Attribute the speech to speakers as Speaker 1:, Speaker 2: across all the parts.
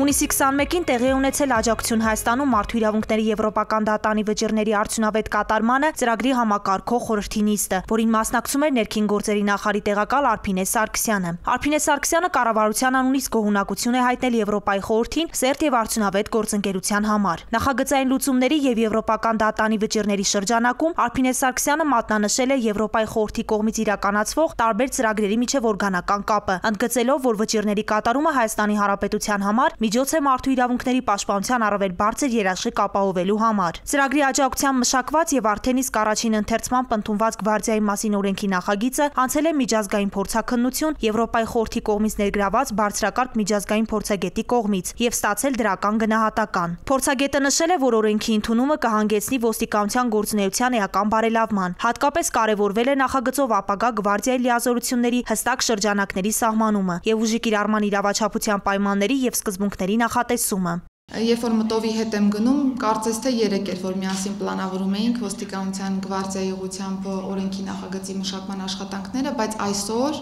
Speaker 1: Հունիսի 21-ին տեղի ունեցել աջակցություն Հայաստանում մարդու իրավունքների եվրոպական դատանի վճիռների արդյունավետ կատարմանը ծրագրի համակարգող խորհրդի նիստը, որին մասնակցում էր ներքին գործերի նախարարի տեղակալ Արփինե Սարգսյանը։ Արփինե Սարգսյանը կառավարության անունից գոհունակություն է հայտնել Եվրոպայի խորհրդին սերտ եւ արդյունավետ գործընկերության համար։ Նախագծային լուծումների եւ եվրոպական դատանի վճիռների շրջանակում Արփինե Սարգսյանը մատնանշել է Եվրոպայի խորհրդի կողմից իրականացվող տարբեր ծրագրերի միջև օրգանական կապը, ընդգծելով, որ վճիռների կատարումը Հայաստանի Հանրապետության համար միջոց է մարդու իրավունքների պաշտպանության առավել բարձր երաշխիք ապահովելու համար։ Ծրագրի աջակցությամբ մշակված եւ արդեն իսկ առաջին ընթերցմամբ ընդունված Գվարդիայի մասին օրենքի նախագիծը անցել է միջազգային փորձաքննություն Եվրոպայի խորհրդի կողմից ներգրաված բարձրակարգ միջազգային փորձագետի կողմից եւ ստացել դրական գնահատական։ Փորձագետը նշել է, որ օրենքի ընդունումը կհանգեցնի ոստիկանության գործունեության էական բարելավման։ Հատկապես կարևորվել է նախագծով ապագա Գվարդիայի լիազորությունների հստակ շրջանակների սահմանումը եւ ուժի կիրառման իրավաչափության պայմանների եւ սկզբունքների նախատեսումը։
Speaker 2: Երբ որ մտովի հետ եմ գնում, կարծես թե 3 էր, որ միասին պլանավորում էինք ոստիկանության Գվարդիայի ուղղությամբ օրենքի նախագծի մշակման աշխատանքները, բայց այսօր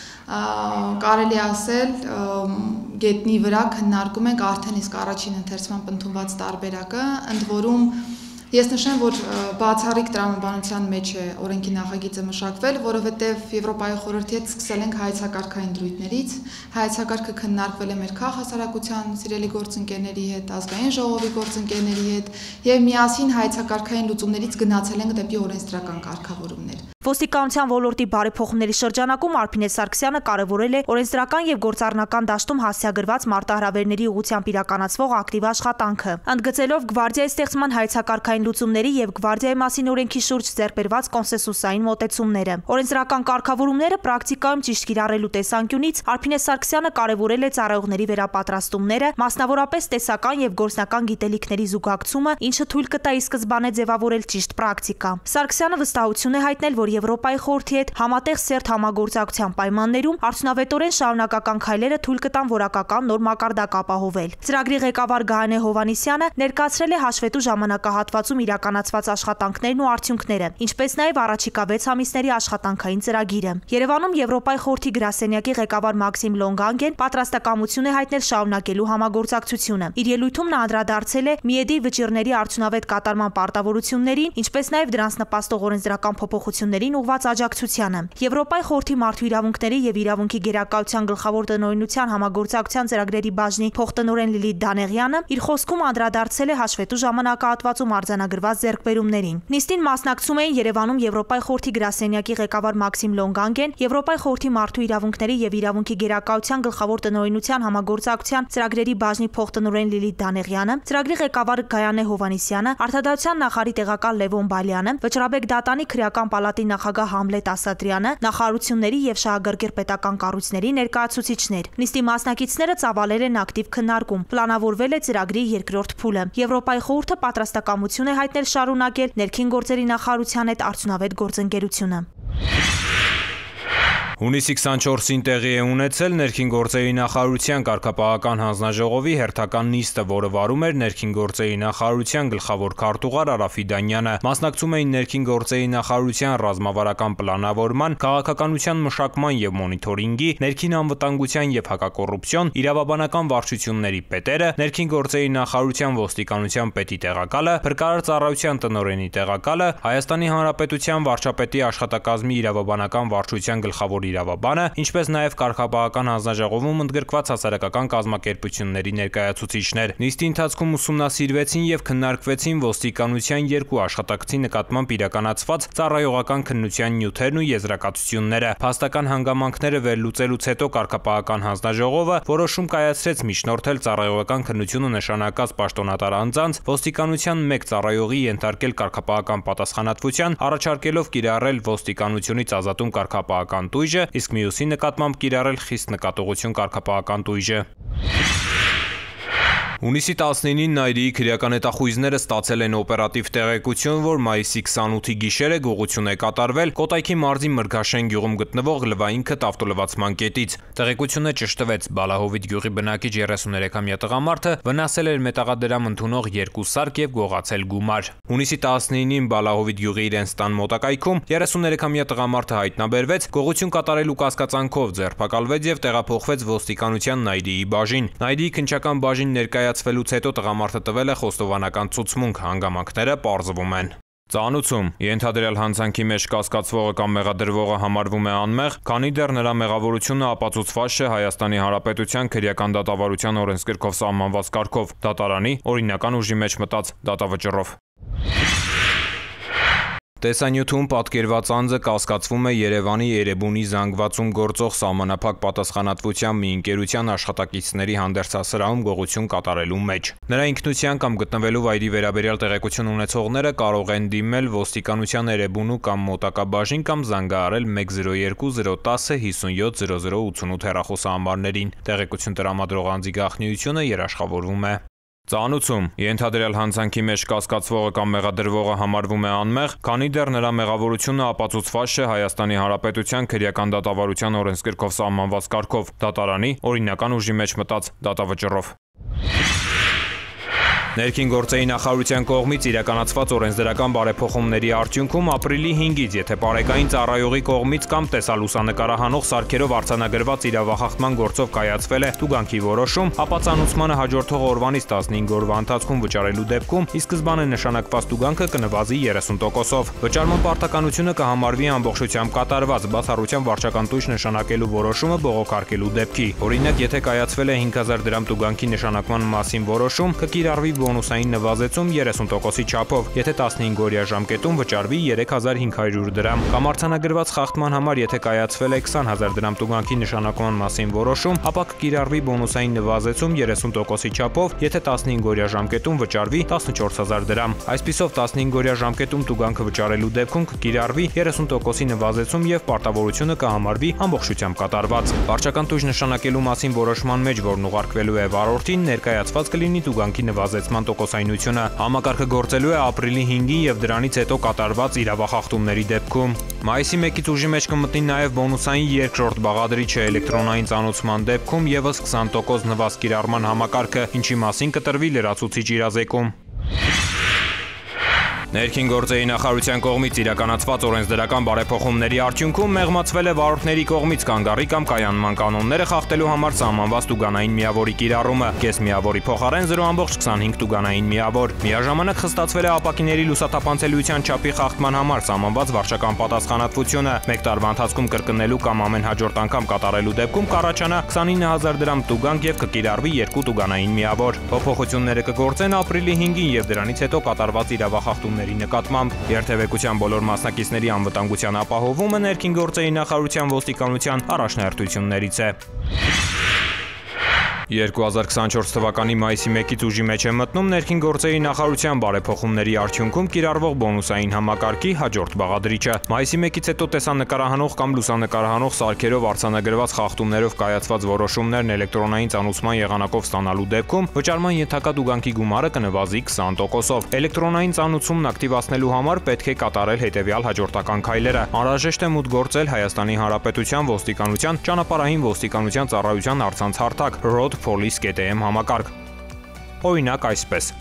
Speaker 2: կարելի ասել գետնի վրա քննարկում ենք արդեն իսկ առաջին ընթերցմամբ ընդունված տարբերակը, ընդ որում ես նշեմ, որ բացառիկ տրամաբանության մեջ է օրենքի նախագիծը մշակվել, որովհետև Եվրոպայի խորհրդի հետ սկսել ենք հայեցակարգային դրույթներից, հայեցակարգը քննարկվել է մեր քաղաքասարակության սիրելի գործընկերների հետ, ազգային ժողովի գործընկերների հետ եւ միասին հայեցակարգային լուծումներից գնացել ենք դեպի օրենսդրական կարգավորումներ։
Speaker 1: Ոստիկանության ոլորտի բարեփոխումների շրջանակում Արփինե Սարգսյանը կարևորել է օրենսդրական եւ գործառնական դաշտում հասցեագրված մարտահրավերների ուղղությամբ իրականացվող ակտիվ աշխատանքը, ընդգծելով Գվարդիայի ստեղծման հայեցակարգային լուծումների եւ Գվարդիայի մասին օրենքի շուրջ ձեռբերված կոնսենսուսային մոտեցումները։ Օրենսդրական կարգավորումները պրակտիկայում ճիշտ կիրառելու տեսանկյունից Արփինե Սարգսյանը կարևորել է ծառայողների վերապատրաստումները, մասնավորապես տեսական եւ գործնական գիտելիքների զուգակցումը, ինչը թույլ կտա ի սկզբանե ձևավորել ճիշտ պրակտիկա։ Սարգսյանը վստահություն է հայտնել, որ Եվրոպայի խորհրդի հետ համատեղ սերտ համագործակցության պայմաններում արդյունավետորեն շարունակական քայլերը թույլ կտան որակական նոր մակարդակ ապահովել։ Ծրագրի ղեկավար Գայանե Հովհաննիսյանը ներկայացրել է հաշվետու ժամանակահատվածում իրականացված աշխատանքներն ու արդյունքները, ինչպես նաև առաջիկա 6 ամիսների աշխատանքային ծրագիրը։ Երևանում Եվրոպայի խորհրդի գրասենյակի ղեկավար Մաքսիմ Լոնգանգեն պատրաստակամություն է հայտնել շարունակելու համագործակցությունը։ Իր ելույթում նա անդրադարձել է ՄԻԵԴ-ի վճիռների արդյունավետ կատարման պարտավորություններին, ինչպես նաև դրանց նպաստող օրենսդրական փոփոխություններին ուղղված աջակցությանը։ Եվրոպայի խորհրդի մարդու իրավունքների եւ իրավունքի գերակայության գլխավոր տնօրինության համագործակցության ծրագրերի բաժնի փոխտնօրեն Լիլիթ Դանեղյանը իր խոսքում անդրադարձել է հաշվետու ժամանակահատվածում արձանագրված ձեռքբերումներին։ Նիստին մասնակցում էին Երևանում Եվրոպայի խորհրդի գրասենյակի ղեկավար Մաքսիմ Լոնգանգեն, Եվրոպայի խորհրդի մարդու իրավունքների եւ իրավունքի գերակայության գլխավոր տնօրինության համագործակցության ծրագրերի բաժնի փոխտնօրեն Լիլիթ Դանեղյանը, ծրագրի ղեկավար Գայանե Հովհաննիսյանը, արտադրության նախարարի տեղակալ Լևոն Բալյանը, Վճռաբեկ դատանի քրեական պալատի նախագահ Համլետ Ասատրյանը, նախարարությունների եւ շահագրգիռ պետական կառույցների ներկայացուցիչներ։ Նիստի մասնակիցները ծավալել են ակտիվ քննարկում։ Պլանավորվել է ծրագրի երկրորդ փուլը։ Եվրոպայի խորհուրդը պատրաստակամություն է հայտնել շարունակել ներքին գործերի նախարարության հետ արդյունավետ գործընկերությունը։
Speaker 3: Հունիսի 24-ին տեղի է ունեցել ներքին գործերի նախարարության կարգապահական հանձնաժողովի հերթական նիստը, որը վարում էր ներքին գործերի նախարարության գլխավոր քարտուղար Արաֆի Դանյանը։ Մասնակցում էին ներքին գործերի նախարարության ռազմավարական պլանավորման, քաղաքականության մշակման եւ մոնիթորինգի, ներքին անվտանգության եւ հակակոռուպցիոն, իրավաբանական վարչությունների պետերը, ներքին գործերի նախարարության ոստիկանության պետի տեղակալը, փրկարար ծառայության տնօրենի տեղակալը, Հայաստանի Հանրապետության վարչապետի աշխատակազմի իրավաբանական վարչության գլխավոր իրավաբանը, ինչպես նաև կարգապահական հանձնաժողովում ընդգրկված հասարակական կազմակերպությունների ներկայացուցիչներ։ Նիստի ընթացքում ուսումնասիրվեցին եւ քննարկվեցին ոստիկանության երկու աշխատակցի նկատմամբ իրականացված ծառայողական քննության նյութերն ու եզրակացությունները։ Փաստական հանգամանքները վերլուծելուց հետո կարգապահական հանձնաժողովը որոշում կայացրեց միջնորդել ծառայողական քննությունը նշանակած պաշտոնատար անձանց ոստիկանության մեկ ծառայողի ենթարկել կարգապահական պատասխանատվության, առաջարկելով կիրառել ոստիկանությունից ազատում կարգապահական տույժը, իսկ մյուսի նկատմամբ կիրառել խիստ նկատողություն կարգապահական տույժը։ Հունիսի 19-ին Նայիրիի քրեական հետախույզները ստացել են օպերատիվ տեղեկություն, որ մայիսի 28-ի գիշերը գողություն է կատարվել Կոտայքի մարզի Մրգաշեն գյուղում գտնվող լվային քթ ավտոլվացման կետից։ Տեղեկությունը ճշտվեց, Բալահովիտ գյուղի բնակիչ 33-ամյա տղամարդը վնասել էր մետաղադրամ ընդունող 2 սարք եւ գողացել գումար։ Հունիսի 19-ին Բալահովիտ գյուղի իրենց տան մոտակայքում 33-ամյա տղամարդը հայտնաբերվեց, գողություն կատարելու կասկածանքով ձերբակալվեց եւ տեղափոխվեց ոստիկանության Նայիրիի բաժին։ Նայիրիի քննչական բաժին ներկայացվելուց հետո տղամարդը տվել է խոստովանական ցուցմունք, հանգամանքները պարզվում են։ Ծանուցում ենթադրյալ հանցանքի մեջ կասկածվողը կամ մեղադրվողը համարվում է անմեղ, քանի դեռ նրա մեղավորությունը ապացուցված չէ Հայաստանի Հանրապետության քրեական դատավարության օրենսգրքով սահմանված կարգով, դատարանի օրինական ուժի մեջ մտած դատավճռով։ Տեսանյութում պատկերված անձը կասկածվում է Երևանի Էրեբունի զանգվածում գործող սահմանափակ պատասխանատվության մի ընկերության աշխատակիցների հանդերձասրահում գողություն կատարելու մեջ։ Նրա ինքնության կամ գտնվելու վայրի վերաբերյալ տեղեկություն ունեցողները կարող են դիմել ոստիկանության Էրեբունու կամ մոտակա բաժին կամ զանգահարել 102 010 57 0088 հեռախոսահամարներին։ Տեղեկություն տրամադրող անձի գաղտնիությունը երաշխավորվում է։ Ծանուցում ենթադրյալ հանցանքի մեջ կասկածվողը կամ մեղադրվողը համարվում է անմեղ, քանի դեռ նրա մեղավորությունը ապացուցված չէ Հայաստանի Հանրապետության քրեական դատավարության օրենսգրքով սահմանված կարգով, դատարանի օրինական ուժի մեջ մտած դատավճռով։ Ներքին գործերի նախարարության կողմից իրականացված օրենսդրական բարեփոխումների արդյունքում ապրիլի 5-ից, եթե պարեկային ծառայողի կողմից կամ տեսալուսանկարահանող սարքերով արձանագրված իրավախախտման գործով կայացվել է տուգանքի որոշում, ապա ծանուցմանը հաջորդող օրվանից 15 օրվա ընթացքում վճարելու դեպքում ի սկզբանե նշանակված տուգանքը կնվազի 30%-ով։ Վճարման պարտականությունը կհամարվի ամբողջությամբ կատարված, բացառությամբ վարչական տույժ նշանակելու որոշումը բողոքարկելու դեպքի։ Օրինակ, եթե կայացվել է 5000 դրամ տուգանքի նշանակման մասին որոշում, կկիրառվի բոնուսային նվազեցում 30%-ի չափով, եթե 15-օրյա ժամկետում վճարվի 3500 դրամ, կամ արձանագրված խախտման համար եթե կայացվել է 20000 դրամ տուգանքի նշանակման մասին որոշում, ապա կկիրառվի բոնուսային նվազեցում 30%-ի չափով, եթե 15-օրյա ժամկետում վճարվի 14000 դրամ։ Այսպիսով 15-օրյա ժամկետում տուգանքը վճարելու դեպքում կկիրառվի 30%-ի նվազեցում եւ պարտավորությունը կհամարվի ամբողջությամբ կատարված։ Վարչական տույժ նշանակելու մասին որոշման մեջ, որն ուղարկվելու է վարորդին, ներկայացված կլինի տուգանքի նվազեցման տոկոսայնությունը։ Համակարգը գործելու է ապրիլի 5-ին եւ դրանից հետո կատարված իրավախախտումների դեպքում։ Մայիսի 1-ից ուժի մեջ կմտնի նաեւ բոնուսային երկրորդ բաղադրիչը էլեկտրոնային ծանուցման դեպքում եւս 20% նվազ կիրառման համակարգը, ինչի մասին կտրվի լրացուցիչ իրազեկում։ Ներքին գործերի նախարարության կողմից իրականացված օրենսդրական բարեփոխումների արդյունքում մեղմացվել է վարորդների կողմից կանգառի կամ կայանման կանոնները խախտելու համար սահմանված տուգանային միավորի կիրառումը, կես միավորի փոխարեն 0.25 տուգանային միավոր։ Միաժամանակ խստացվել է ապակիների լուսաթափանցելիության չափի խախտման համար սահմանված վարչական պատասխանատվությունը։ 1 տարվա ընթացքում կրկնելու կամ ամեն հաջորդ անգամ կատարելու դեպքում կառաջանա 29000 դրամ տուգանք եւ կկիրառվի 2 տուգանային միավոր։ Փոփոխությունները կգործեն ապրիլի 5-ին եւ դրանից հետո կատարված իրավախախտում նկատմամբ երթևեկության բոլոր մասնակիցների անվտանգության ապահովումը ներքին գործերի նախարարության ոստիկանության առաջնահերթություններից է։ 2024 թվականի մայիսի 1-ից ուժի մեջ է մտնում ներքին գործերի նախարարության բարեփոխումների արդյունքում կիրառվող բոնուսային համակարգի հաջորդ բաղադրիչը։ Մայիսի 1-ից հետո տեսանկարահանող կամ լուսանկարահանող սարքերով արձանագրված խախտումներով կայացված որոշումներն էլեկտրոնային ծանուցման եղանակով ստանալու դեպքում վճարման ենթակա տուգանքի գումարը կնվազի 20%-ով։ Էլեկտրոնային ծանուցումն ակտիվացնելու համար պետք է կատարել հետևյալ հաջորդական քայլերը։ Անհրաժեշտ է մուտք գործել Հայաստանի Հանրապետության ոստիկանության ճանապարհային ոստիկանության ծառայության առցանց հարթակ roadpolice.am համակարգ։ Օրինակ այսպես.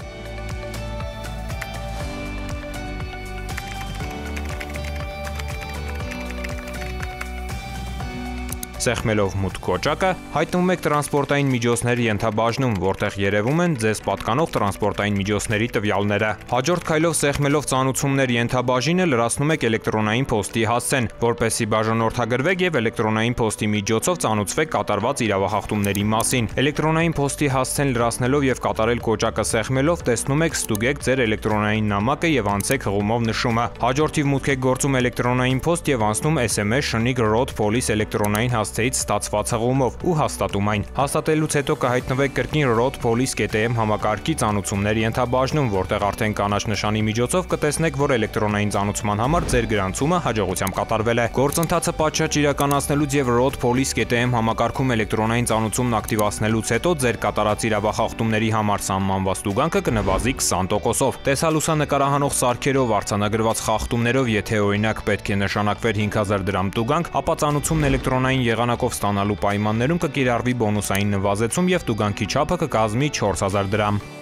Speaker 3: Սեղմելով մուտք կոճակը հայտնվում եք տրանսպորտային միջոցների ենթաբաժնում, որտեղ երևում են ձեզ պատկանող տրանսպորտային միջոցների տվյալները։ Հաջորդ քայլով սեղմելով ծանուցումներ ենթաբաժինը լրացնում եք էլեկտրոնային փոստի հասցեն, որպեսզի բաժանորդագրվեք եւ էլեկտրոնային փոստի միջոցով ծանուցվեք կատարված իրավախախտումների մասին։ Էլեկտրոնային փոստի հասցեն լրացնելով եւ կատարել կոճակը սեղմելով տեսնում եք ստուգեք ձեր էլեկտրոնային նամակը եւ անցեք հղումով նշումը։ Հաջորդիվ մուտք եք գործում էլեկտրոնային փոստ եւ անցնում SMS շնիկ Road Police էլեկտրոնային հասցեից ստացված հղումով ու հաստատում այն։ Հաստատելուց հետո կհայտնվեք կրկին Road.Police.am համակարգի ծանուցումներ ենթաբաժնում, որտեղ արդեն կանաչ նշանի միջոցով կտեսնեք, որ էլեկտրոնային ծանուցման համար ձեր գրանցումը հաջողությամբ կատարվել է։ Գործընթացը պատշաճ իրականացնելուց եւ Road.Police.am համակարգում էլեկտրոնային ծանուցումն ակտիվացնելուց հետո ձեր կատարած իրավախախտումների համար սահմանված տուգանքը կնվազի 20%-ով։ Տեսալուսանկարահանող սարքերով արձանագրված խախտումներով, եթե օրինակ պետք է նշանակվեր 5000 դրամ տուգանք, ապա ծանուցումն էլեկտրոնային եղանակով ստանալու պայմաններում կկիրառվի բոնուսային նվազեցում եւ տուգանքի չափը կկազմի 4000 դրամ։